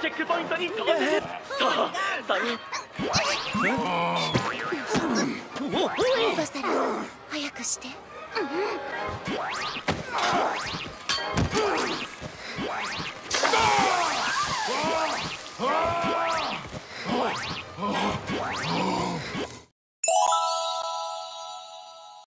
チェックポイントに到着。さあ、 バサラ、早くして。